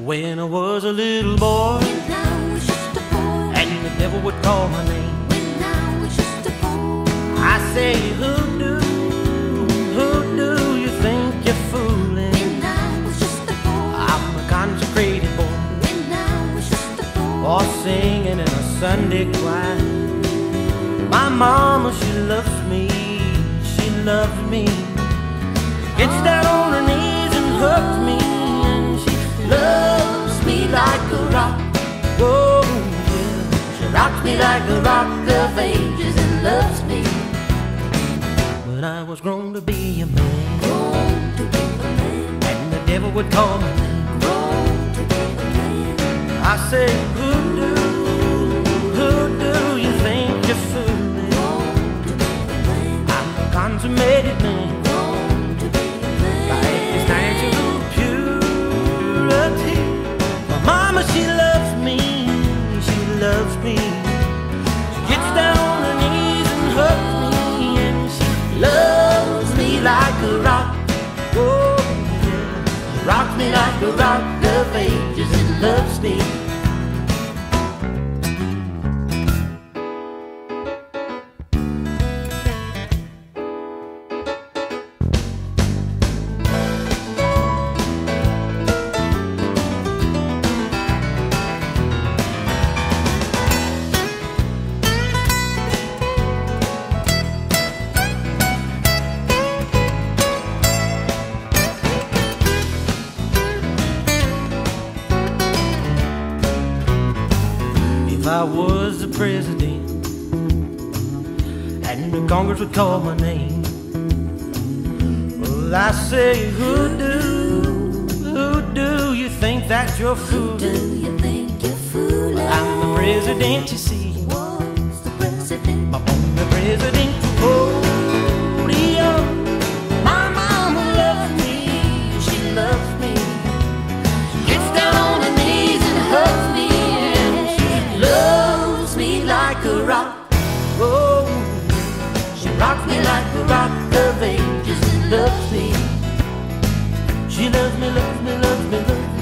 When I was a little boy, When I was just a boy, and the devil would call my name, when I was just a boy, I say, who do you think you're fooling? when I was just a boy, I'm a consecrated boy, when I was just a boy, or singing in a Sunday choir. My mama, she loves me, she loves me. Gets down on her knees and hugs me, and she loves me like a rock. Oh yeah, she rocks me like a rock of ages and loves me. But I was grown to be a man, grown to be a man, and the devil would call my name. grown to be a man, I say, who do you think you're fooling? grown to be a man, I'm a consummated man, grown to be a man. like this natural purity. My mama, she loves me, she loves me. She gets down on her knees and hugs me, and she loves me like a rock. Oh yeah, she rocks me like a rock of ages and loves me. If I was the president and the Congress would call my name, well, I say, who do you think that you're fooling? Do you think you're fooling? I'm the president, you see. Was the president? I'm on the presidential podium. My mama loves me, she loves me. Gets down on her knees and hugs me, and she loves me like a rock. Oh, she rocks me like a rock of ages and loves me. She loves me, loves me, loves me, loves me.